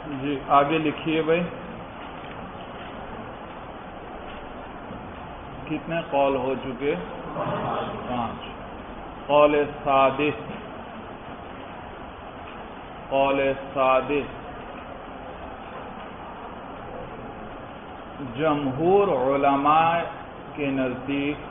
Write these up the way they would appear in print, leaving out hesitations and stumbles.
جی آگے لکھیے بھائی. کتنے قول ہو چکے؟ 5. قول سادس. قول سادس جمہور علماء کے نزدیک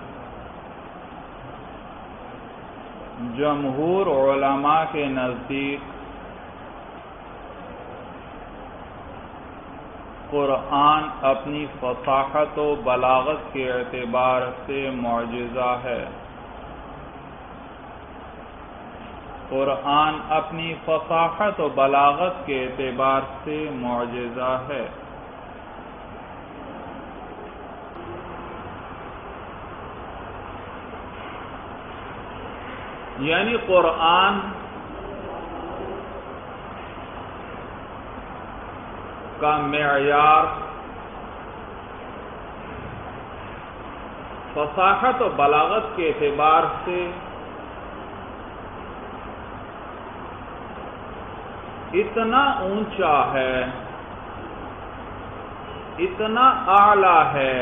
قرآن اپنی فصاحت و بلاغت کے اعتبار سے معجزہ ہے. قرآن اپنی فصاحت و بلاغت کے اعتبار سے معجزہ ہے. یعنی قرآن کا معیار فصاحت و بلاغت کے اعتبار سے اتنا اونچا ہے، اتنا اعلیٰ ہے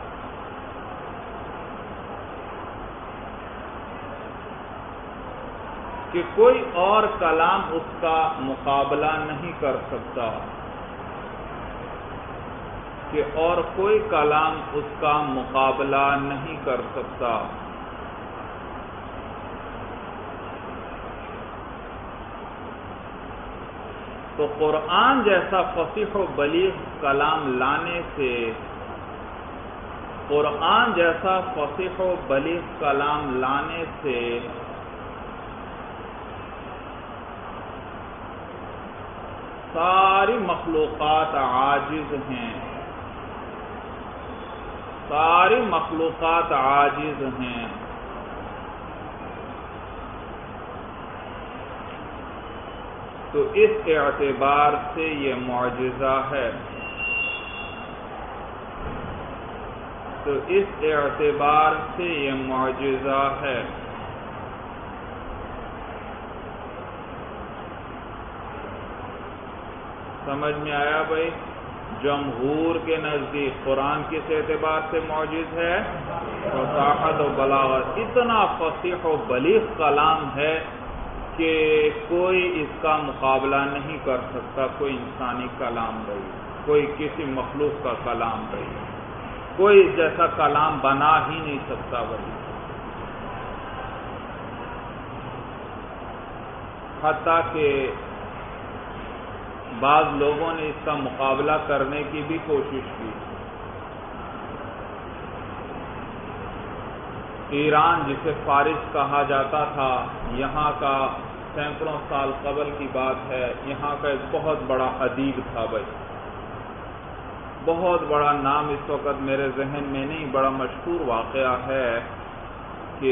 کہ کوئی اور کلام اس کا مقابلہ نہیں کر سکتا، کہ اور کوئی کلام اس کا مقابلہ نہیں کر سکتا. تو قرآن جیسا فصیح و بلیغ کلام لانے سے، قرآن جیسا فصیح و بلیغ کلام لانے سے ساری مخلوقات عاجز ہیں، ساری مخلوقات عاجز ہیں. تو اس اعتبار سے یہ معجزہ ہے. تو اس اعتبار سے یہ معجزہ ہے. سمجھ میں آیا بھائی؟ جمہور کے نزدیک قرآن کس اعتبار سے معجز ہے؟ فصاحت و بلاغت. اتنا فصیح و بلیغ کلام ہے کہ کوئی اس کا مقابلہ نہیں کر سکتا. کوئی انسانی کلام بھائی، کوئی کسی مخلوق کا کلام بھائی، کوئی جیسا کلام بنا ہی نہیں سکتا بھائی. حتیٰ کہ بعض لوگوں نے اس کا مقابلہ کرنے کی بھی کوشش کی. ایران جسے فارس کہا جاتا تھا، یہاں کا سینکڑوں سال قبل کی بات ہے، یہاں کا ایک بہت بڑا ادیب تھا بھائی، بہت بڑا نام اس وقت میرے ذہن میں نہیں، بڑا مشہور واقعہ ہے کہ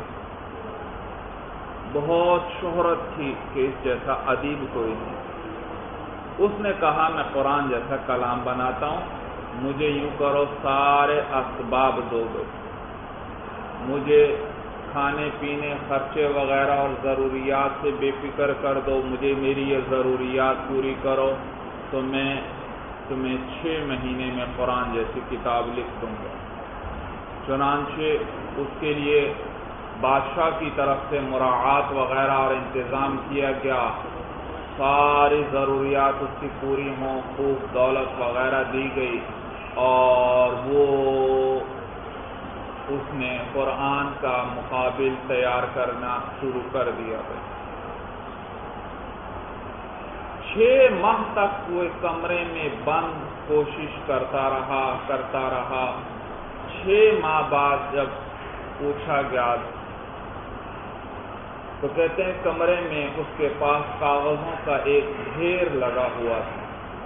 بہت شہرت تھی کہ اس جیسا ادیب کوئی نہیں. اس نے کہا میں قرآن جیسا کلام بناتا ہوں، مجھے یوں کرو سارے اسباب دو گے، مجھے کھانے پینے خرچے وغیرہ اور ضروریات سے بے فکر کر دو، مجھے میری یہ ضروریات پوری کرو تو میں تمہیں 6 مہینے میں قرآن جیسی کتاب لکھ دوں گا. چنانچہ اس کے لیے بادشاہ کی طرف سے مراعات وغیرہ اور انتظام کیا گیا، ساری ضروریات اس کی پوری ہوں، خوب دولت وغیرہ دی گئی، اور وہ اس نے قرآن کا مقابل تیار کرنا شروع کر دیا. 6 ماہ تک وہ کمرے میں بند کوشش کرتا رہا. 6 ماہ بعد جب پوچھا گیا تو کہتے ہیں کمرے میں اس کے پاس کاغذوں کا ایک ڈھیر لگا ہوا تھا،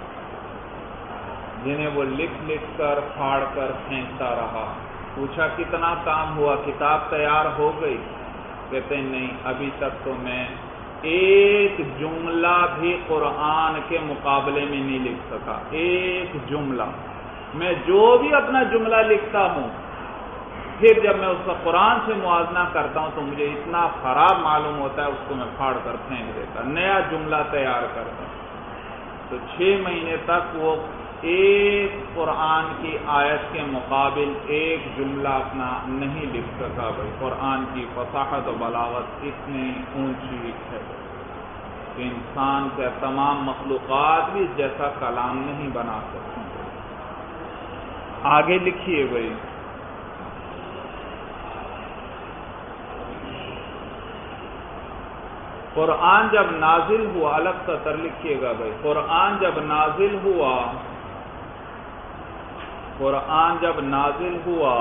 جنہیں وہ لکھ کر پھاڑ کر پھینکتا رہا. پوچھا کتنا کام ہوا، کتاب تیار ہو گئی؟ کہتے ہیں نہیں، ابھی تک تو میں ایک جملہ بھی قرآن کے مقابلے میں نہیں لکھ سکا. ایک جملہ، میں جو بھی اپنا جملہ لکھتا ہوں، پھر جب میں اس کا قرآن سے موازنہ کرتا ہوں تو مجھے اتنا خراب معلوم ہوتا ہے، اس کو میں پھاڑ کر پھینک دیتا، نیا جملہ تیار کرتا. تو 6 مہینے تک وہ ایک قرآن کی آیت کے مقابل ایک جملہ اپنا نہیں لکھ سکا بھائی. قرآن کی فصاحت و بلاغت اتنی اونچی ہے کہ انسان کے تمام مخلوقات بھی جیسا کلام نہیں بنا سکتی. آگے لکھیے بھائی. قرآن جب نازل ہوا، الگ سطر لکھیے گا بھائی. قرآن جب نازل ہوا، قرآن جب نازل ہوا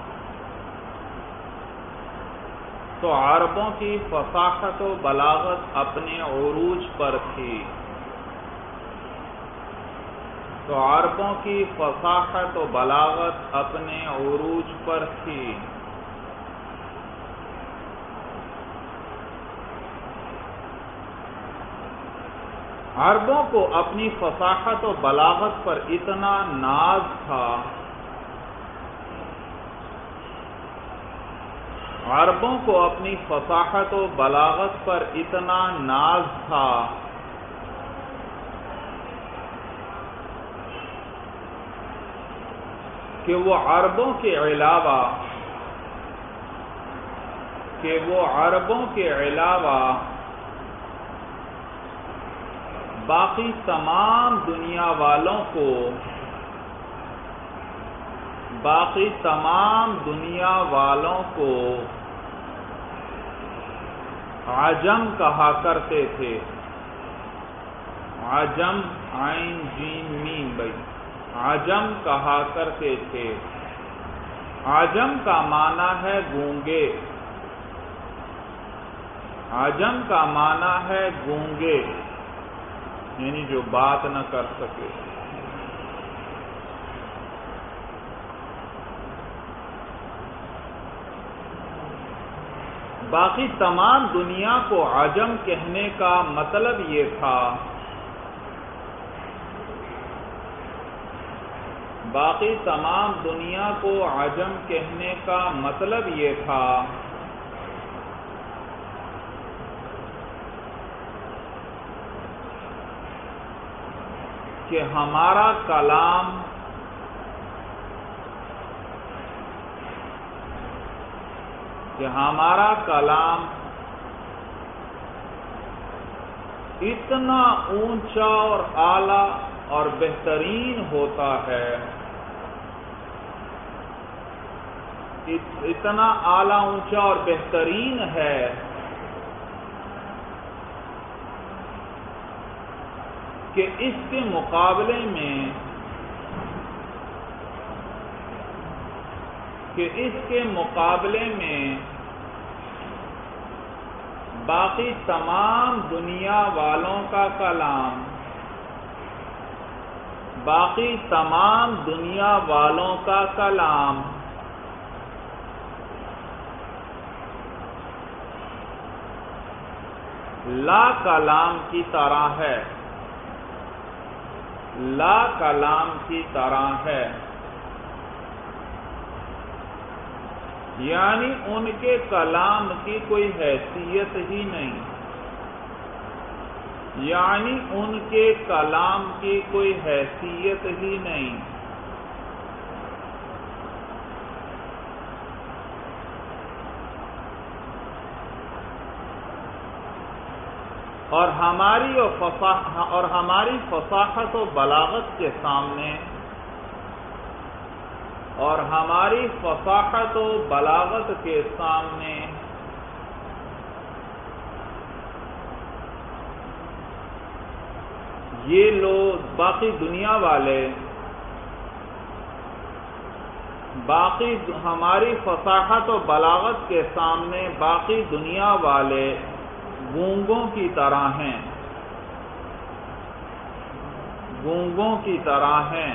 تو عربوں کی فصاحت و بلاغت اپنے عروج پر تھی. تو عربوں کی فصاحت و بلاغت اپنے عروج پر تھی. عربوں کو اپنی فصاحت و بلاغت پر اتنا ناز تھا، عربوں کو اپنی فصاحت و بلاغت پر اتنا ناز تھا کہ وہ عربوں کے علاوہ باقی تمام دنیا والوں کو عجم کہا کرتے تھے. عجم، عین جیم میم بھائی. عجم کہا کرتے تھے. عجم کا معنی ہے گونگے. عجم کا معنی ہے گونگے، یعنی جو بات نہ کر سکے. باقی تمام دنیا کو عجم کہنے کا مطلب یہ تھا، باقی تمام دنیا کو عجم کہنے کا مطلب یہ تھا کہ ہمارا کلام اتنا اونچا اور اعلیٰ اور بہترین ہوتا ہے، اتنا اعلیٰ، اونچا اور بہترین ہے کہ اس کے مقابلے میں باقی تمام دنیا والوں کا کلام، باقی تمام دنیا والوں کا کلام لا کلام کی طرح ہے، لا کلام کی طرح ہے. یعنی ان کے کلام کی کوئی حیثیت ہی نہیں، یعنی ان کے کلام کی کوئی حیثیت ہی نہیں. اور ہماری فصاحت و بلاغت کے سامنے، اور ہماری فصاحت و بلاغت کے سامنے یہ لوگ باقی دنیا والے، ہماری فصاحت و بلاغت کے سامنے باقی دنیا والے گونگوں کی طرح ہیں، گونگوں کی طرح ہیں.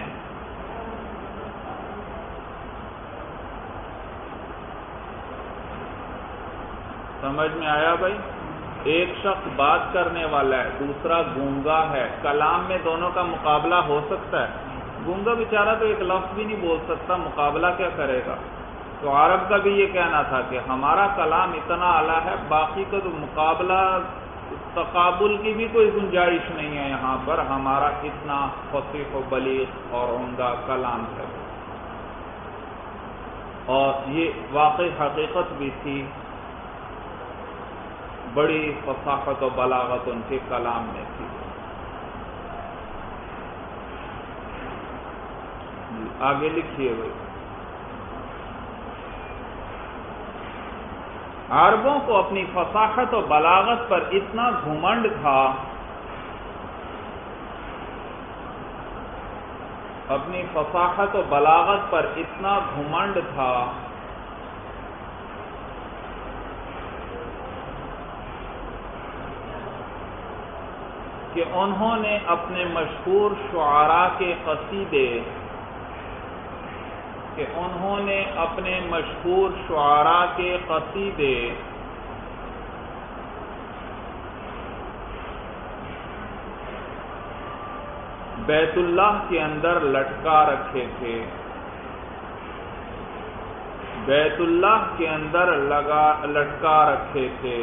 سمجھ میں آیا بھائی؟ ایک شخص بات کرنے والا ہے، دوسرا گونگا ہے. کلام میں دونوں کا مقابلہ ہو سکتا ہے؟ گونگا بیچارہ تو ایک لفظ بھی نہیں بول سکتا، مقابلہ کیا کرے گا؟ تو عرب کا بھی یہ کہنا تھا کہ ہمارا کلام اتنا اعلیٰ ہے، باقی کا تو مقابلہ تقابل کی بھی کوئی گنجائش نہیں ہے یہاں پر، ہمارا اتنا فصیح و بلیغ اور عمدہ کلام ہے، اور یہ واقعی حقیقت بھی تھی، بڑی فصاحت و بلاغت ان کے کلام میں تھی۔ آگے لکھیے بھائی، عربوں کو اپنی فصاحت و بلاغت پر اتنا گھمنڈ تھا، اپنی فصاحت و بلاغت پر اتنا گھمنڈ تھا کہ انہوں نے اپنے مشہور شعراء کے قصیدے بیت اللہ کے اندر لٹکا رکھے تھے، بیت اللہ کے اندر لٹکا رکھے تھے،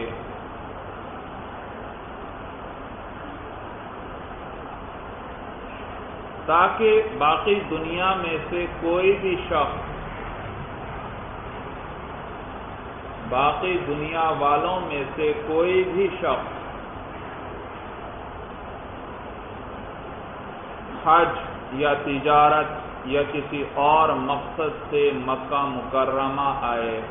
تاکہ باقی دنیا میں سے کوئی بھی شخص، باقی دنیا والوں میں سے کوئی بھی شخص حج یا تجارت یا کسی اور مقصد سے مکہ مکرمہ آئے،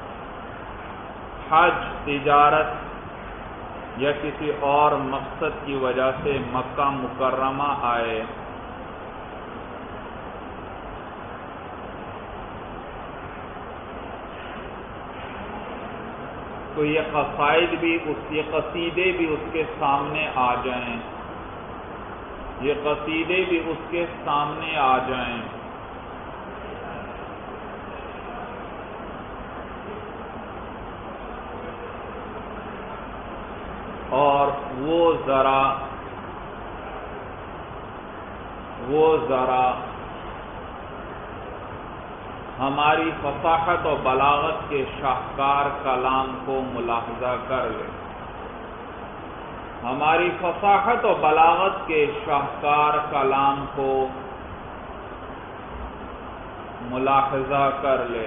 حج، تجارت یا کسی اور مقصد کی وجہ سے مکہ مکرمہ آئے، تو یہ قصائد بھی یہ قصیدے بھی اس کے سامنے آ جائیں، یہ قصیدے بھی اس کے سامنے آ جائیں، اور وہ ذرا ہماری فصاحت و بلاغت کے شاہکار کلام کو ملاحظہ کر لے، ہماری فصاحت و بلاغت کے شاہکار کلام کو ملاحظہ کر لے۔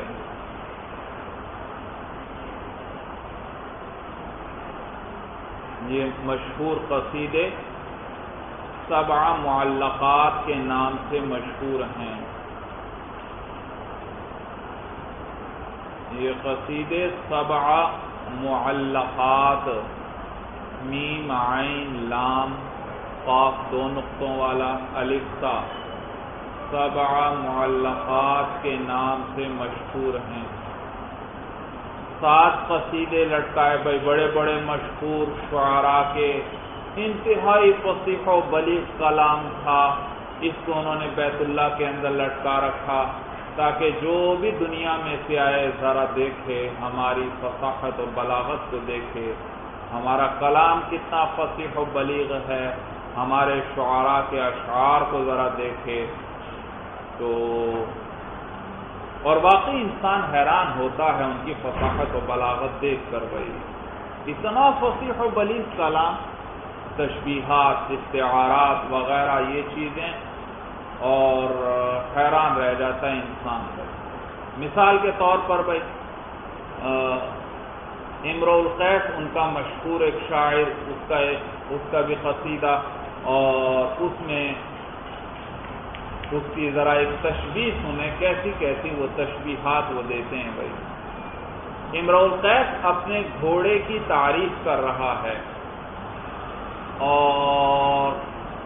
یہ مشہور قصیدے 7 معلقات کے نام سے مشہور ہیں، یہ قصیدے 7 معلقات، میم عین لام قاف 2 نقطوں والا الف تا، 7 معلقات کے نام سے مشہور ہیں۔ 7 قصیدے لٹکائے بھائی، بڑے بڑے مشہور شعراء کے، انتہائی فصیح و بلیغ کلام تھا، اس کو انہوں نے بیت اللہ کے اندر لٹکا رکھا تاکہ جو بھی دنیا میں سے آئے ذرا دیکھے، ہماری فصاحت و بلاغت کو دیکھے، ہمارا کلام کتنا فصیح و بلیغ ہے، ہمارے شعراء کے اشعار کو ذرا دیکھے تو، اور واقعی انسان حیران ہوتا ہے ان کی فصاحت و بلاغت دیکھ کر بھائی، اتنا فصیح و بلیغ کلام، تشبیہات، استعارات وغیرہ یہ چیزیں، اور حیران رہ جاتا ہے انسان پر۔ مثال کے طور پر بھائی امرؤ القیس ان کا مشہور ایک شاعر، اس کا بھی قصیدہ، اور اس میں اس کی ذرا ایک تشبیہ سنیں، کیسی وہ تشبیہات وہ دیتے ہیں بھائی۔ امرؤ القیس اپنے گھوڑے کی تعریف کر رہا ہے، اور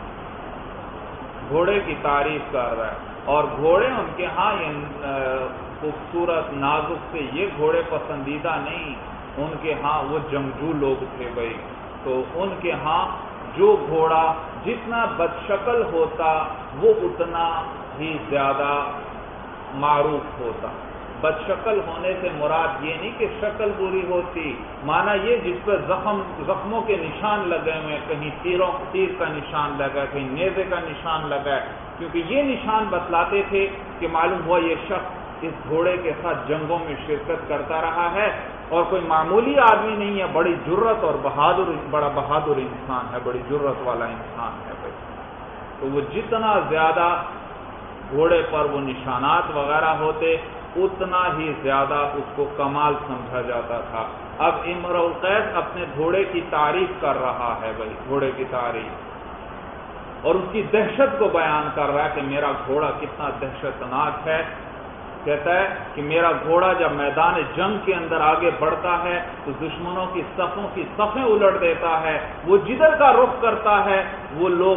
گھوڑے کی تعریف کر رہا ہے، اور گھوڑے ان کے ہاں خوبصورت نازک سے یہ گھوڑے پسندیدہ نہیں، ان کے ہاں وہ جنگجو لوگ تھے بھائی، تو ان کے ہاں جو گھوڑا جتنا بدشکل ہوتا وہ اتنا ہی زیادہ معروف ہوتا۔ بدشکل ہونے سے مراد یہ نہیں کہ شکل بری ہوتی، معنی یہ جس پر زخموں کے نشان لگے ہوئے، کہیں تیر کا نشان لگا، کہیں نیزے کا نشان لگا ہے، کیونکہ یہ نشان بتلاتے تھے کہ معلوم ہوا یہ شخص اس گھوڑے کے ساتھ جنگوں میں شرکت کرتا رہا ہے، اور کوئی معمولی آدمی نہیں ہے، بڑی جرت اور بڑا بہادر انسان ہے، بڑی جرت والا انسان ہے بھائی۔ تو وہ جتنا زیادہ گھوڑے پر وہ نشانات وغیرہ ہوتے اتنا ہی زیادہ اس کو کمال سمجھا جاتا تھا۔ اب امرؤ القیس اپنے گھوڑے کی تعریف کر رہا ہے بھائی، گھوڑے کی تعریف، اور اس کی دہشت کو بیان کر رہا ہے کہ میرا گھوڑا کتنا دہشتناک ہے۔ کہتا ہے کہ میرا گھوڑا جب میدان جنگ کے اندر آگے بڑھتا ہے تو دشمنوں کی صفوں کی صفیں الٹ دیتا ہے، وہ جدھر کا رخ کرتا ہے وہ لوگ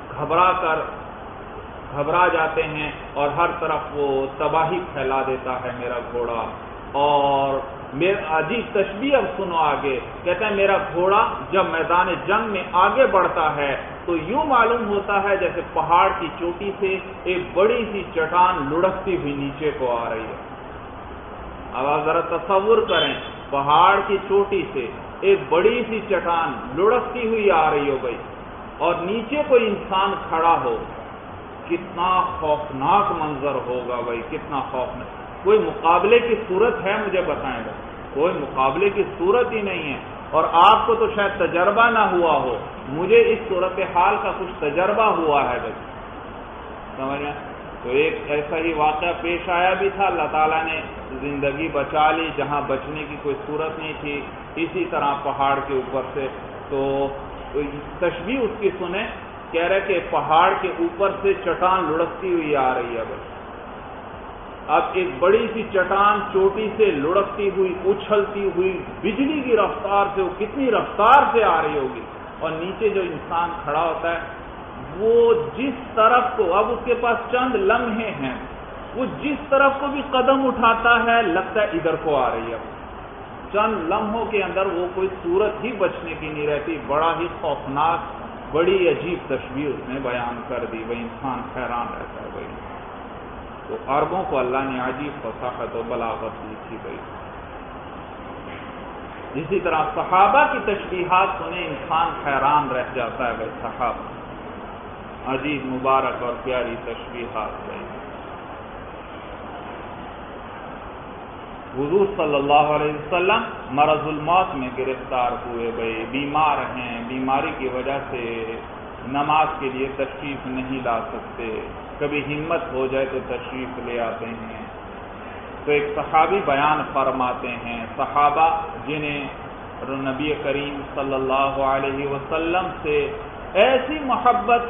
گھبرا جاتے ہیں اور ہر طرف وہ تباہی پھیلا دیتا ہے میرا گھوڑا۔ اور میرا عجیب تشبیہ اب سنو آگے، کہتا ہے میرا گھوڑا جب میدان جنگ میں آگے بڑھتا ہے تو یوں معلوم ہوتا ہے جیسے پہاڑ کی چوٹی سے ایک بڑی سی چٹان لڑکتی ہوئی نیچے کو آ رہی ہے۔ اب آپ ذرا تصور کریں، پہاڑ کی چوٹی سے ایک بڑی سی چٹان لڑکتی ہوئی آ رہی ہو بھائی، اور نیچے کوئی انسان کھڑا ہو، کتنا خوفناک منظر ہوگا بھائی، کتنا خوفناک۔ کوئی مقابلے کی صورت ہے مجھے بتائیں بھائی، کوئی مقابلے کی صورت ہی نہیں ہے، اور آپ کو تو شاید تجربہ نہ ہوا ہو، مجھے اس صورتحال کا کچھ تجربہ ہوا ہے بھائی، سمجھ میں؟ تو ایک ایسا ہی واقعہ پیش آیا بھی تھا، اللہ تعالیٰ نے زندگی بچا لی جہاں بچنے کی کوئی صورت نہیں تھی، اسی طرح پہاڑ کے اوپر سے۔ تو تشبیہ اس کی سنیں، کہہ رہے کہ پہاڑ کے اوپر سے چٹان لڑکتی ہوئی آ رہی ہے بھائی۔ اب ایک بڑی سی چٹان چوٹی سے لڑکتی ہوئی، اچھلتی ہوئی بجلی کی رفتار سے، وہ کتنی رفتار سے آ رہی ہوگی، اور نیچے جو انسان کھڑا ہوتا ہے وہ جس طرف کو، اب اس کے پاس چند لمحے ہیں، وہ جس طرف کو بھی قدم اٹھاتا ہے لگتا ہے ادھر کو آ رہی ہے، چند لمحوں کے اندر وہ کوئی صورت ہی بچنے کی نہیں رہتی۔ بڑا ہی خوفناک، بڑی عجیب تشبیہ اس نے بیان کر دی، وہ انسان حیران رہتا ہے بھائی۔ تو عربوں کو اللہ نے عجیب فصاحت و بلاغت دی تھی بھائی۔ اسی طرح صحابہ کی تشبیہات سنیں انسان حیران رہ جاتا ہے بھائی، صحابہ عجیب مبارک اور پیاری تشبیہات بھائی۔ حضور صلی اللہ علیہ وسلم مرض الموت میں گرفتار ہوئے بھائی، بیمار ہیں، بیماری کی وجہ سے نماز کے لیے تشریف نہیں لا سکتے، کبھی ہمت ہو جائے تو تشریف لے آتے ہیں۔ تو ایک صحابی بیان فرماتے ہیں، صحابہ جنہیں نبی کریم صلی اللہ علیہ وسلم سے ایسی محبت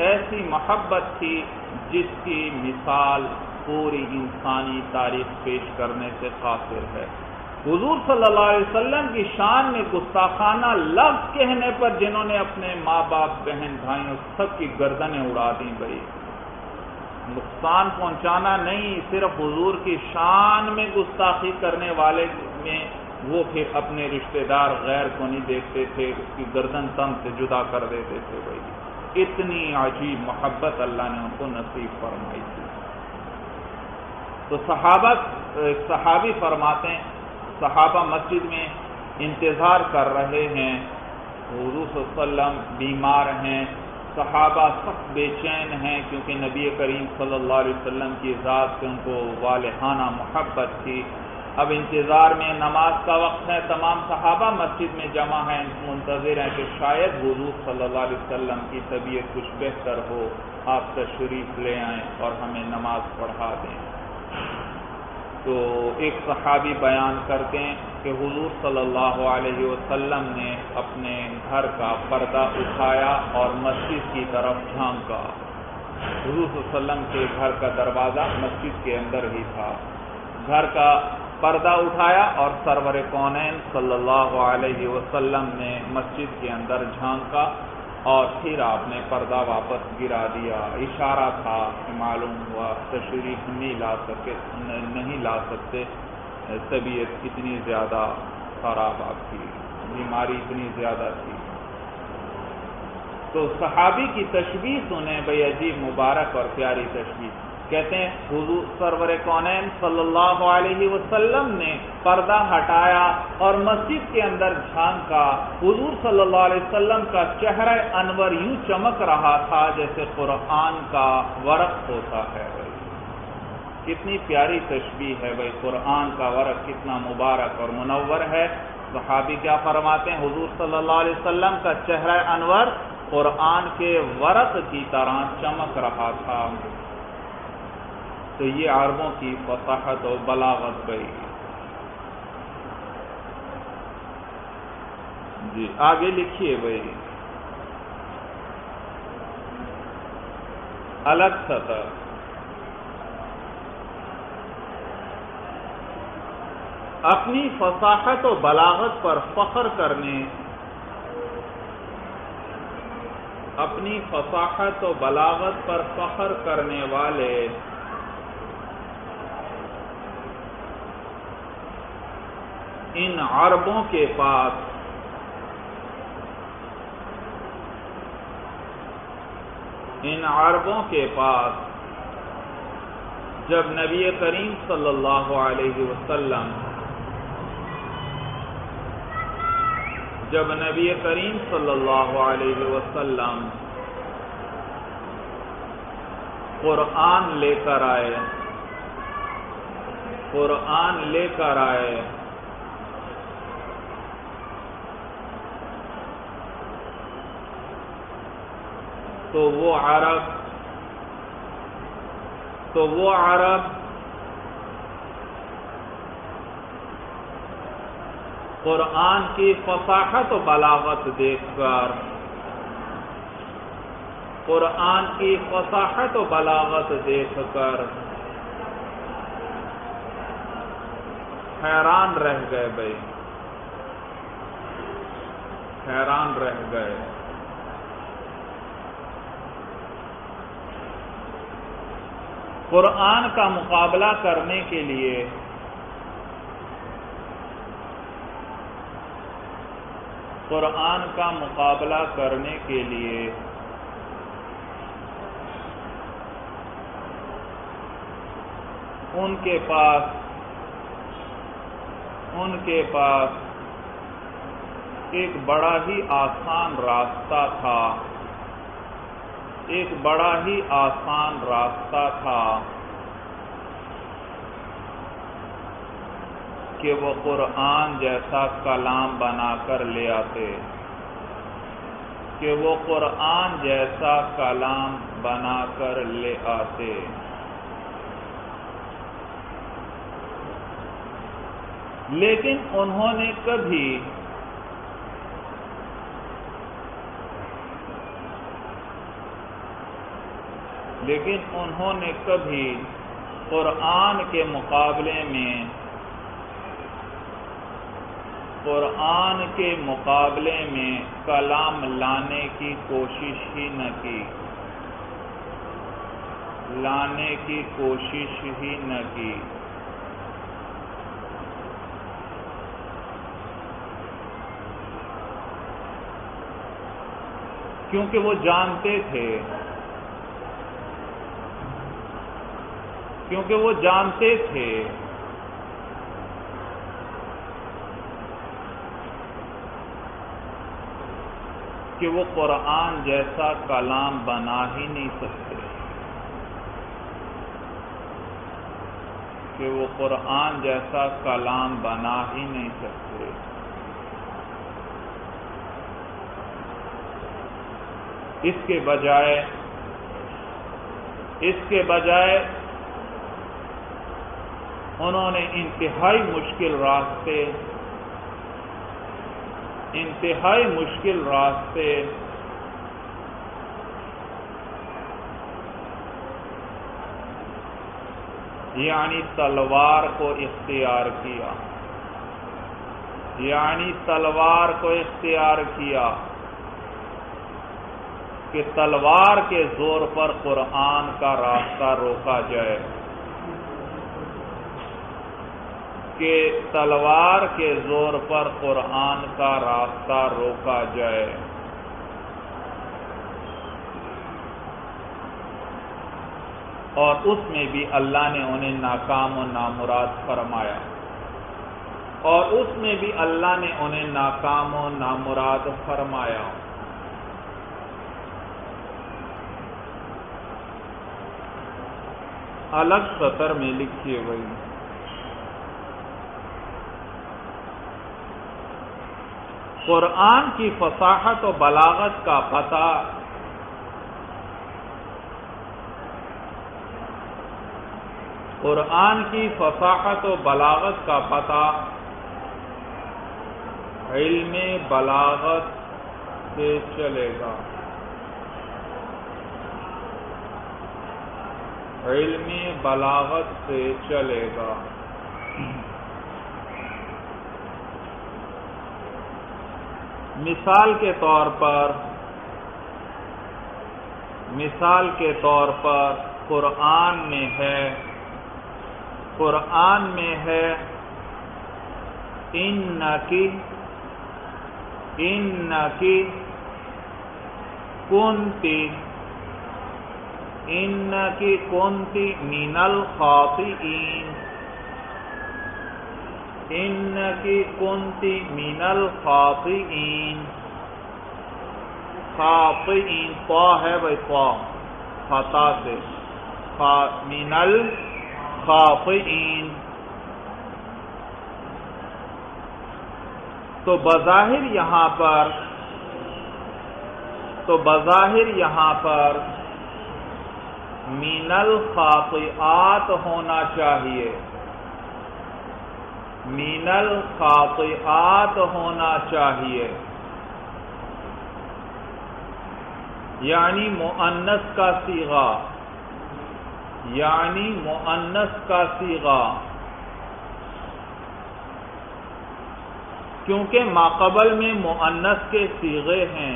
تھی جس کی مثال پوری انسانی تاریخ پیش کرنے سے قاصر ہے۔ حضور صلی اللہ علیہ وسلم کی شان میں گستاخانہ لفظ کہنے پر جنہوں نے اپنے ماں باپ، بہن بھائیوں سب کی گردنیں اڑا دیں بھائی، نقصان پہنچانا نہیں، صرف حضور کی شان میں گستاخی کرنے والے میں وہ پھر اپنے رشتہ دار غیر کو نہیں دیکھتے تھے، اس کی گردن تن سے جدا کر دیتے تھے بھائی۔ اتنی عجیب محبت اللہ نے ان کو نصیب فرمائی تھی۔ تو صحابی فرماتے ہیں، صحابہ مسجد میں انتظار کر رہے ہیں، حضور صلی اللہ علیہ وسلم بیمار ہیں، صحابہ سخت بے چین ہیں کیونکہ نبی کریم صلی اللہ علیہ وسلم کی ذات سے ان کو والہانہ محبت تھی۔ اب انتظار میں نماز کا وقت ہے، تمام صحابہ مسجد میں جمع ہیں، منتظر ہیں کہ شاید حضور صلی اللہ علیہ وسلم کی طبیعت کچھ بہتر ہو، آپ تشریف لے آئیں اور ہمیں نماز پڑھا دیں۔ تو ایک صحابی بیان کرتے ہیں کہ حضور صلی اللہ علیہ وسلم نے اپنے گھر کا پردہ اٹھایا اور مسجد کی طرف جھانکا۔ حضور صلی اللہ علیہ وسلم کے گھر کا دروازہ مسجد کے اندر ہی تھا، گھر کا پردہ اٹھایا اور سرور کونین صلی اللہ علیہ وسلم نے مسجد کے اندر جھانکا اور پھر آپ نے پردہ واپس گرا دیا۔ اشارہ تھا کہ معلوم ہوا تشریف نہیں لا سکتے، طبیعت اتنی زیادہ خراب آپ کی، بیماری اتنی زیادہ تھی۔ تو صحابی کی تشبیہ سنیں بھئی، عجیب مبارک اور پیاری تشبیہ۔ کہتے ہیں حضور سرور کونین صلی اللہ علیہ وسلم نے پردہ ہٹایا اور مسجد کے اندر جھانکا، حضور صلی اللہ علیہ وسلم کا چہرہ انور یوں چمک رہا تھا جیسے قرآن کا ورق ہوتا ہے۔ کتنی پیاری تشبیہ ہے بھائی، قرآن کا ورق کتنا مبارک اور منور ہے۔ صحابی کیا فرماتے ہیں، حضور صلی اللہ علیہ وسلم کا چہرہ انور قرآن کے ورق کی طرح چمک رہا تھا۔ تو یہ عربوں کی فصاحت و بلاغت گئی۔ جی آگے لکھیے بھائی، الگ سطر، اپنی فصاحت و بلاغت پر فخر کرنے، اپنی فصاحت و بلاغت پر فخر کرنے والے ان عربوں کے پاس جب نبی کریم صلی اللہ علیہ وسلم قرآن لے کر آئے تو وہ عرب قرآن کی فصاحت و بلاغت دیکھ کر حیران رہ گئے بھائی، حیران رہ گئے۔ قرآن کا مقابلہ کرنے کے لیے ان کے پاس ایک بڑا ہی آسان راستہ تھا، کہ وہ قرآن جیسا کلام بنا کر لے آتے، لیکن انہوں نے کبھی قرآن کے مقابلے میں کلام لانے کی کوشش ہی نہ کی۔ کیونکہ وہ جانتے تھے کہ وہ قرآن جیسا کلام بنا ہی نہیں سکتے، اس کے بجائے انہوں نے انتہائی مشکل راستے یعنی تلوار کو اختیار کیا، کہ تلوار کے زور پر قرآن کا راستہ روکا جائے، اور اس میں بھی اللہ نے انہیں ناکام و نامراد فرمایا۔ الگ سطر میں لکھیے ہوئی. قرآن کی فصاحت و بلاغت کا پتہ قرآن کی فصاحت و بلاغت کا پتہ علم بلاغت سے چلے گا. علم بلاغت سے چلے گا. مثال کے طور پر قرآن میں ہے انکی کنتی من الخاطئین. انکی کنتی من الخاطئین. خاطئین طا ہے بھائی، طا خطا سے، من الخاطئین. تو بظاہر یہاں پر من الخاطئات ہونا چاہیے. من الخاطئات ہونا چاہیے، یعنی مؤنث کا صیغہ، کیونکہ ماقبل میں مؤنث کے صیغے ہیں،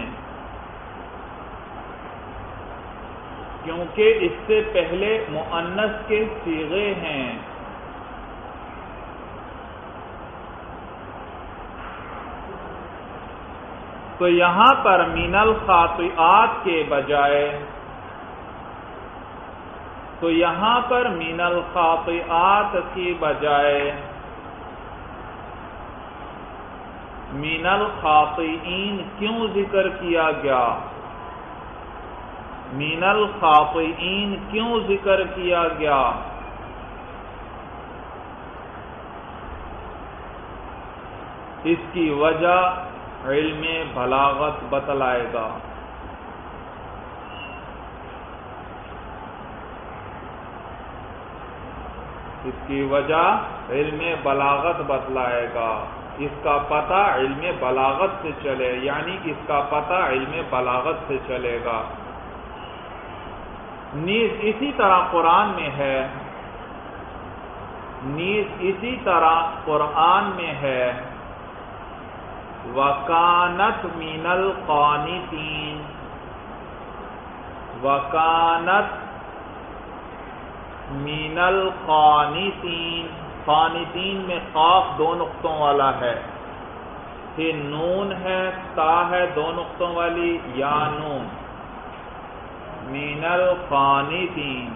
کیونکہ اس سے پہلے مؤنث کے صیغے ہیں. تو یہاں پر من الخاطئات کے بجائے من الخاطئین کیوں ذکر کیا گیا؟ من الخاطئین کیوں ذکر کیا گیا؟ اس کی وجہ علم بلاغت بتلائے گا. اس کی وجہ علم بلاغت بتلائے گا. اس کا پتہ علم بلاغت سے چلے، یعنی اس کا پتہ علم بلاغت سے چلے گا. نیز اسی طرح قرآن میں ہے وَكَانَتْ مِنَ الْقَانِتِينَ. وَكَانَتْ مِنَ الْقَانِتِينَ. قانتین میں قاف 2 نقطوں والا ہے، پھر نون ہے، تا ہے 2 نقطوں والی، یا نون. مِنَ الْقَانِتِينَ.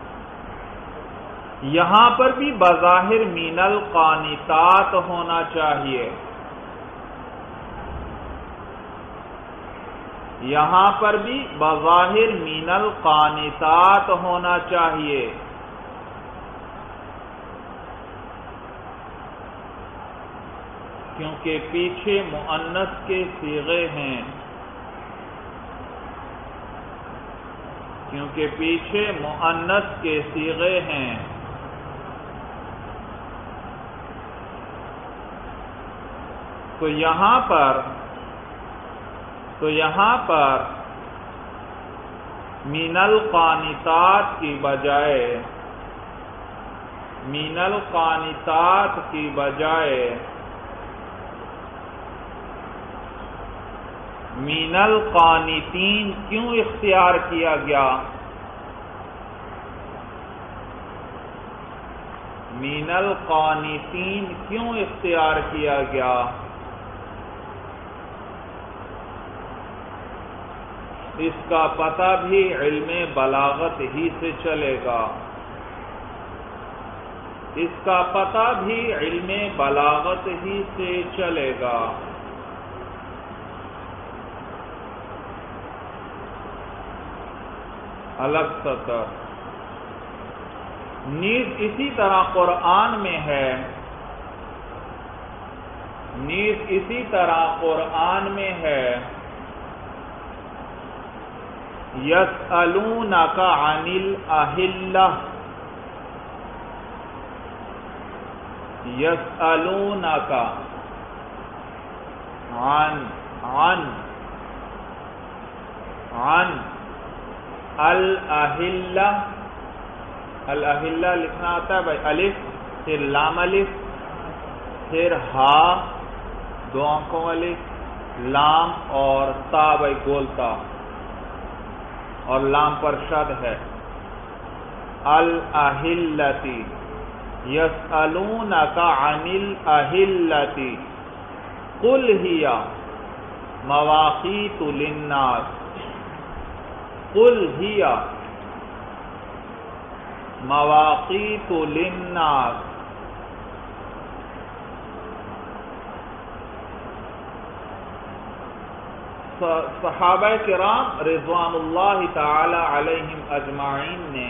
یہاں پر بھی بظاہر مِنَ الْقَانِتَاتِ ہونا چاہیے. یہاں پر بھی بظاہر من القانتات ہونا چاہیے، کیونکہ پیچھے مؤنث کے صیغے ہیں. تو یہاں پر من القانتات کی بجائے من القانتین کیوں اختیار کیا گیا؟ من القانتین کیوں اختیار کیا گیا؟ اس کا پتہ بھی علم بلاغت ہی سے چلے گا. الگ سطر. نیز اسی طرح قرآن میں ہے، نیز اسی طرح قرآن میں ہے یسألونک عن الأہلہ، یسألونک عن الأہلہ، الأہلہ لکھنا آتا ہے بھائی، الف پھر لام الف پھر ہا دو آنکھوں والی لام اور تا بھائی گولتا اور لام پر شد ہے، الأہلتی، یسألونک عن الأہلتی قل ہی مواقیت للناس، قل ہی مواقیت للناس، صحابہ کرام رضوان اللہ تعالی علیہم اجمعین نے،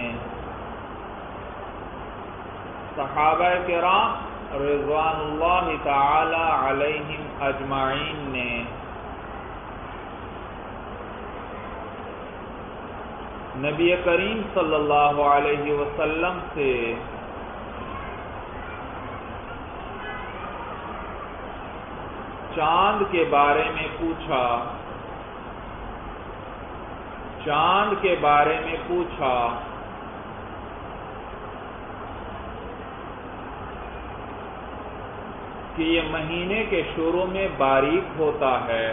صحابہ کرام رضوان اللہ تعالی علیہم اجمعین نے نبی کریم صلی اللہ علیہ وسلم سے چاند کے بارے میں پوچھا، چاند کے بارے میں پوچھا کہ یہ مہینے کے شروع میں باریک ہوتا ہے،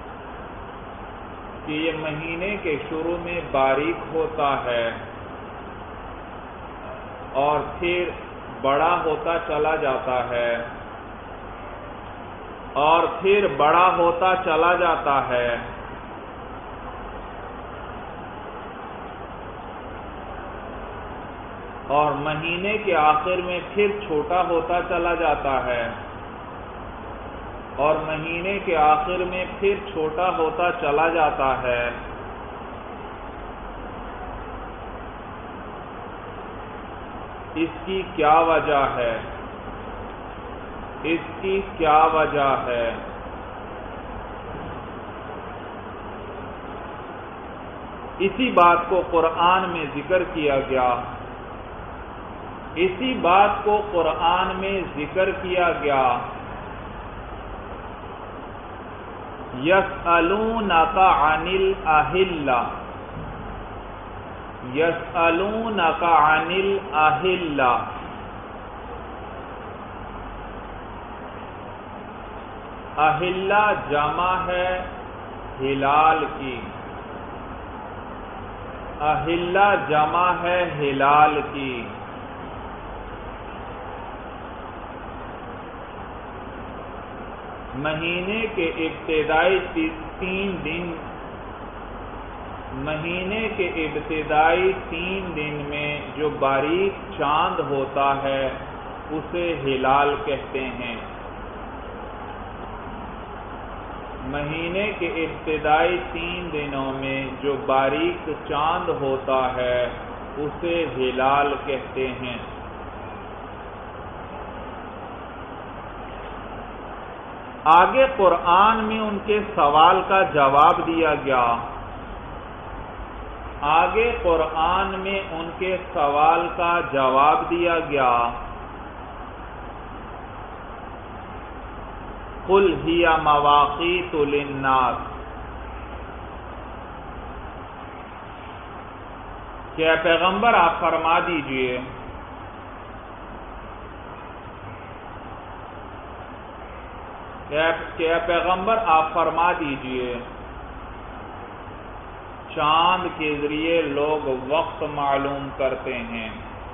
کہ یہ مہینے کے شروع میں باریک ہوتا ہے اور پھر بڑا ہوتا چلا جاتا ہے، اور پھر بڑا ہوتا چلا جاتا ہے، اور مہینے کے آخر میں پھر چھوٹا ہوتا چلا جاتا ہے، اور مہینے کے آخر میں پھر چھوٹا ہوتا چلا جاتا ہے، اس کی کیا وجہ ہے؟ اس کی کیا وجہ ہے؟ اسی بات کو قرآن میں ذکر کیا گیا، اسی بات کو قرآن میں ذکر کیا گیا، یسألونک عن الأہلہ، یسألونک عن الأہلہ، اہلہ جمع ہے ہلال کی، اہلہ جمع ہے ہلال کی، مہینے کے ابتدائی 3 دن، مہینے کے ابتدائی 3 دن میں جو باریک چاند ہوتا ہے اسے ہلال کہتے ہیں، مہینے کے ابتدائی 3 دنوں میں جو باریک چاند ہوتا ہے اسے ہلال کہتے ہیں۔ آگے قرآن میں ان کے سوال کا جواب دیا گیا، آگے قرآن میں ان کے سوال کا جواب دیا گیا، قل ہی مواقیت للناس، کہ اے پیغمبر آپ فرما دیجئے کہ اے پیغمبر آپ فرما دیجئے چاند کے ذریعے لوگ وقت معلوم کرتے ہیں،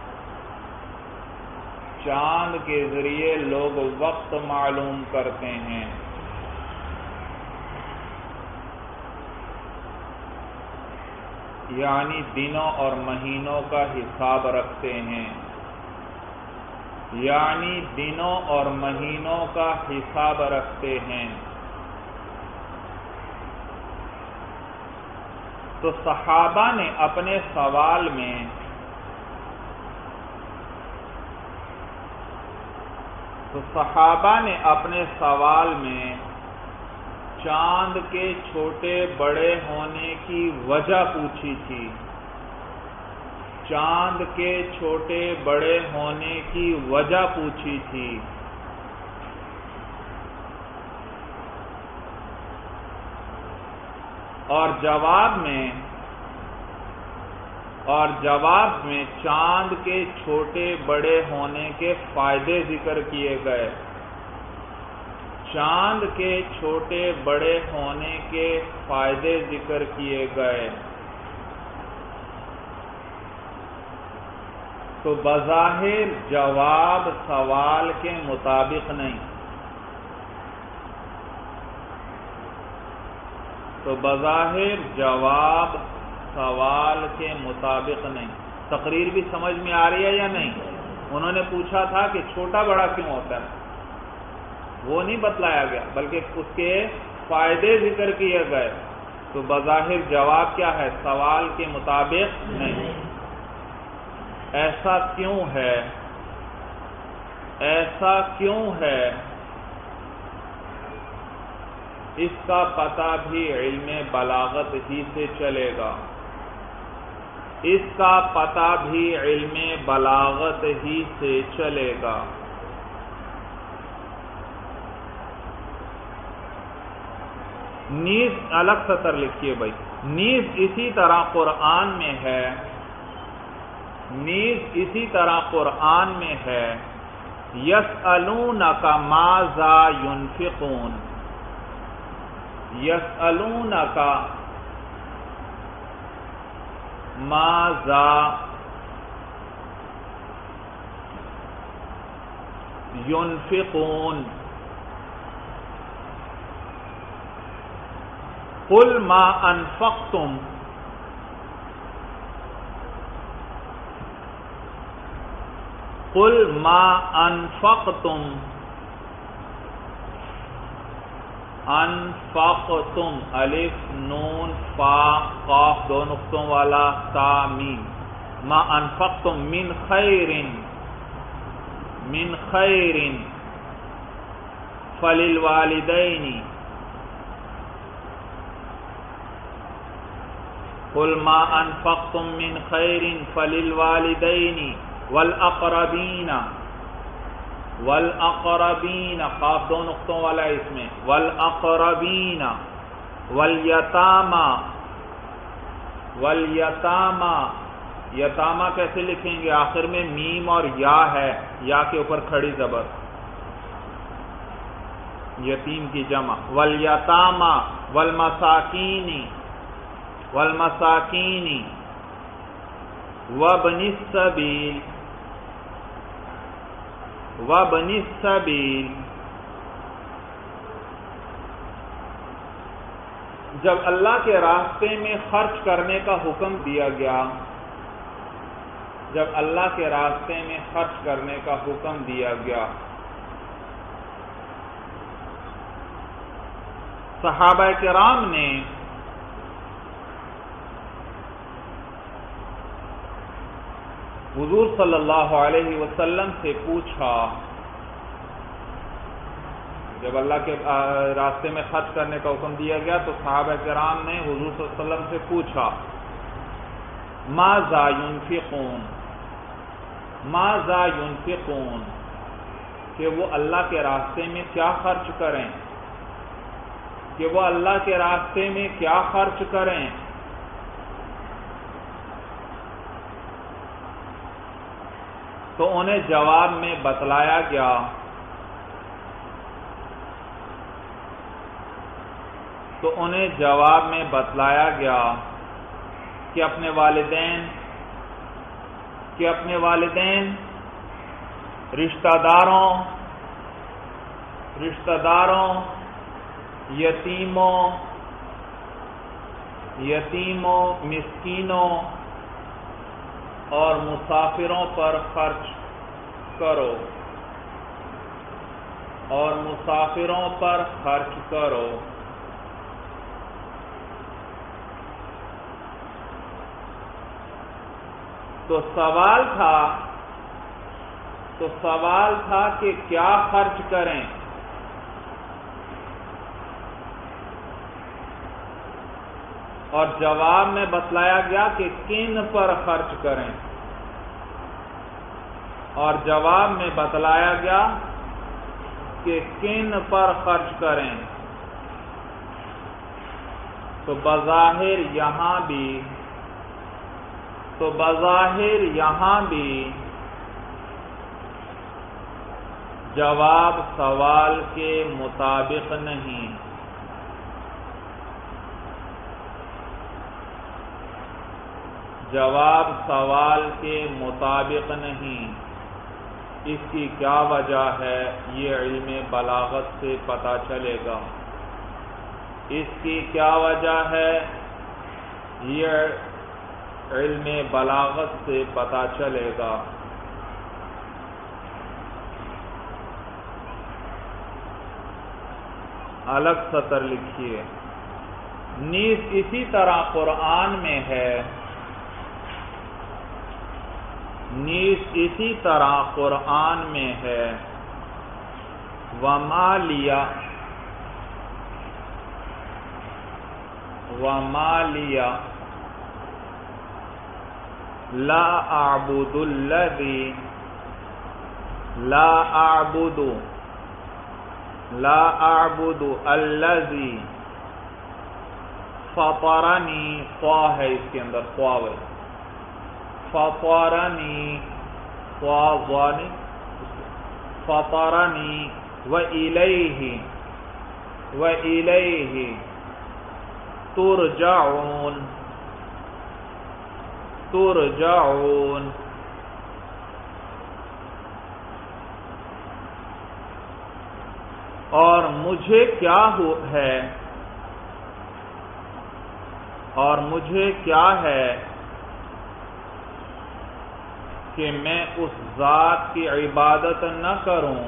چاند کے ذریعے لوگ وقت معلوم کرتے ہیں، یعنی دنوں اور مہینوں کا حساب رکھتے ہیں، یعنی دنوں اور مہینوں کا حساب رکھتے ہیں۔ تو صحابہ نے اپنے سوال میں تو صحابہ نے اپنے سوال میں چاند کے چھوٹے بڑے ہونے کی وجہ پوچھی تھی. چاند کے چھوٹے بڑے ہونے کی وجہ پوچھی تھی. اور جواب میں چاند کے چھوٹے بڑے ہونے کے فائدے ذکر کیے گئے. چاند کے چھوٹے بڑے ہونے کے فائدے ذکر کیے گئے. تو بظاہر جواب سوال کے مطابق نہیں. تو بظاہر جواب سوال کے مطابق نہیں. تقریر بھی سمجھ میں آ رہی ہے یا نہیں؟ انہوں نے پوچھا تھا کہ چھوٹا بڑا کیوں ہوتا ہے، وہ نہیں بتلایا گیا بلکہ اس کے فائدے ذکر کیے گئے. تو بظاہر جواب کیا ہے؟ سوال کے مطابق نہیں. ایسا کیوں ہے؟ ایسا کیوں ہے؟ اس کا پتہ بھی علم بلاغت ہی سے چلے گا. اس کا پتہ بھی علم بلاغت ہی سے چلے گا. نیز الگ سطر لکھیے بھائی. نیز اسی طرح قرآن میں ہے، نیز اسی طرح قرآن میں ہے یسألونک ماذا ينفقون. یسألونک ماذا ينفقون. قل ما انفقتم قل ما انفقتم انفقتم الف نون فا قاف دو نقطوں والا تا میم. ما انفقتم من خیر فللوالدین. قل ما انفقتم من خیر فللوالدین والاقربین. والاقربین قاف دو نقطوں والا ہے اس میں. والاقربین والیتاما. والیتاما یتاما کیسے لکھیں گے؟ آخر میں میم اور یا ہے، یا کے اوپر کھڑی زبر، یتیم کی جمع. والیتاما والمساکین والمساکین وابن السبیل. وابن السبیل. جب اللہ کے راستے میں خرچ کرنے کا حکم دیا گیا، جب اللہ کے راستے میں خرچ کرنے کا حکم دیا گیا، صحابہ کرام نے حضور صلی اللہ علیہ وسلم سے پوچھا. جب اللہ کے راستے میں خرچ کرنے کا حکم دیا گیا تو صحابہ کرام نے حضور صلی اللہ علیہ وسلم سے پوچھا ماذا ينفقون، ماذا ينفقون، کہ وہ اللہ کے راستے میں کیا خرچ کریں، کہ وہ اللہ کے راستے میں کیا خرچ کریں. تو انہیں جواب میں بتلایا گیا کہ اپنے والدین رشتہ داروں یتیموں مسکینوں اور مسافروں پر خرچ کرو، اور مسافروں پر خرچ کرو. تو سوال تھا تو سوال تھا کہ کیا خرچ کریں، اور جواب میں بتلایا گیا کہ کن پر خرچ کریں، اور جواب میں بتلایا گیا کہ کن پر خرچ کریں. تو بظاہر یہاں بھی جواب سوال کے مطابق نہیں. جواب سوال کے مطابق نہیں. اس کی کیا وجہ ہے یہ علم بلاغت سے پتہ چلے گا. اس کی کیا وجہ ہے یہ علم بلاغت سے پتہ چلے گا. الگ سطر لکھیے. نیز اسی طرح قرآن میں ہے، نیز اسی طرح قرآن میں ہے، وَمَا لِيَ لَا أَعْبُدُ الَّذِي فَطَرَنِي. طا ہے اس کے اندر، فَطَرَنِي وَإِلَيْهِ تُرْجَعُونَ. اور مجھے کیا ہے کہ میں اس ذات کی عبادت نہ کروں،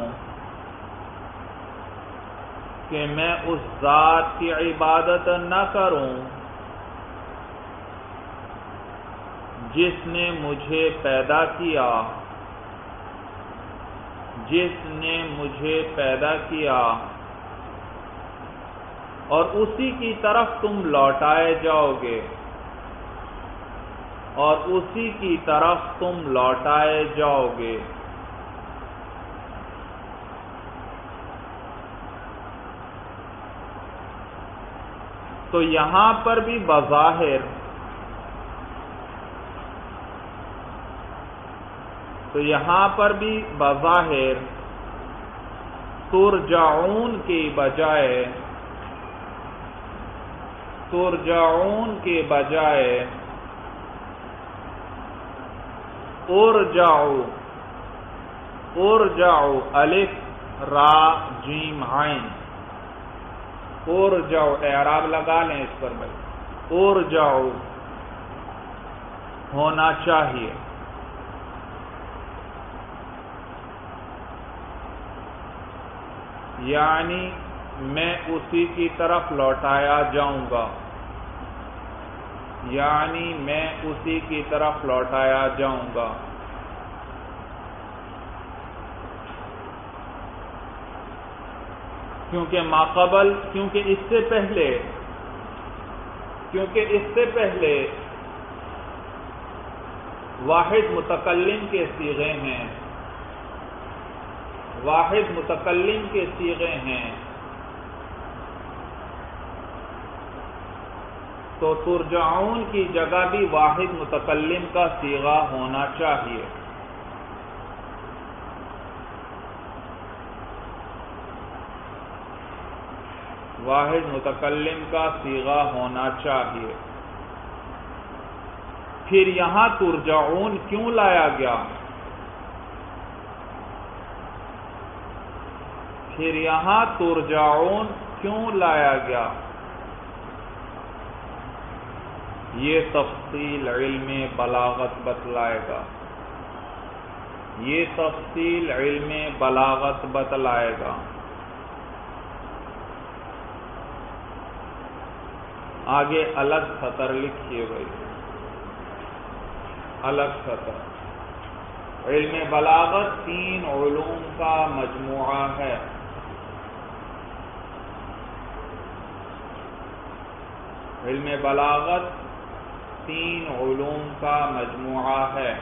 جس نے مجھے پیدا کیا اور اسی کی طرف تم لوٹائے جاؤ گے. تو یہاں پر بھی بظاہر ترجعون کے بجائے ارجعو الف را جیم عین، ارجعو اعراب لگا لیں اس پر بھائی. ارجعو ہونا چاہیے. یعنی میں اسی کی طرف لوٹایا جاؤں گا. کیونکہ اس سے پہلے واحد متکلم کے صیغے ہیں، تو ترجعون کی جگہ بھی واحد متکلم کا صیغہ ہونا چاہیے. پھر یہاں ترجعون کیوں لایا گیا؟ یہ تفصیل علم بلاغت بتلائے گا. آگے الگ سطر لکھیے بھائی، الگ سطر. علم بلاغت 3 علوم کا مجموعہ ہے۔ علم بلاغت 3 علوم کا مجموعہ ہے۔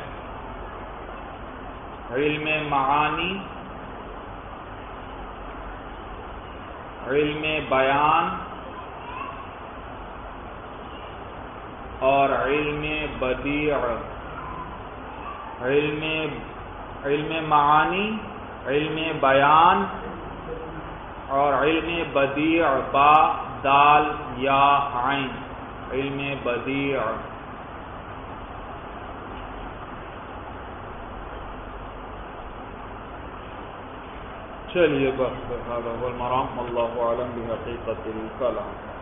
علم معانی، علم بیان اور علم بدیع۔ علم معانی، علم بیان اور علم بدیع، با دال یا عین، علم بدیع۔ چلیے بس هذا هو المرام، والله اعلم بحقیقت الکلام۔